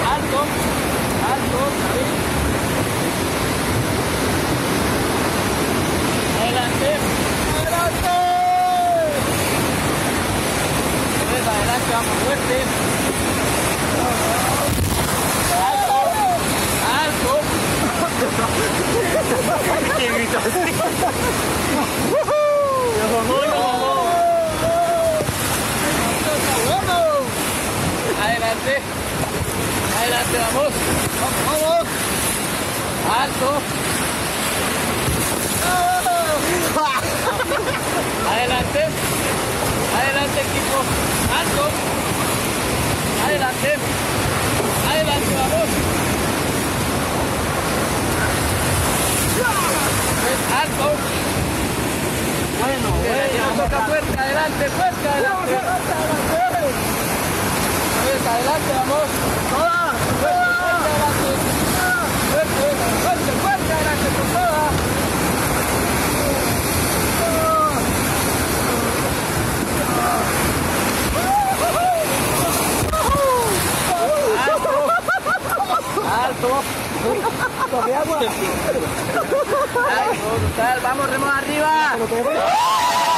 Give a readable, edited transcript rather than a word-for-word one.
Alto, alto, ahí. Adelante, adelante. Pues adelante, vamos fuerte. Alto, alto. ¿Qué gritas? Adelante, adelante, vamos, vamos, alto, adelante, adelante equipo, alto, adelante, adelante, vamos, alto, bueno, toca fuerte, adelante, fuerte, adelante, adelante, vamos. Toda. Fuerte, adelante. Fuerte, fuerte, fuerte, adelante, con toda. Alto. Alto. Coge agua. Ay, total, vamos, remos arriba.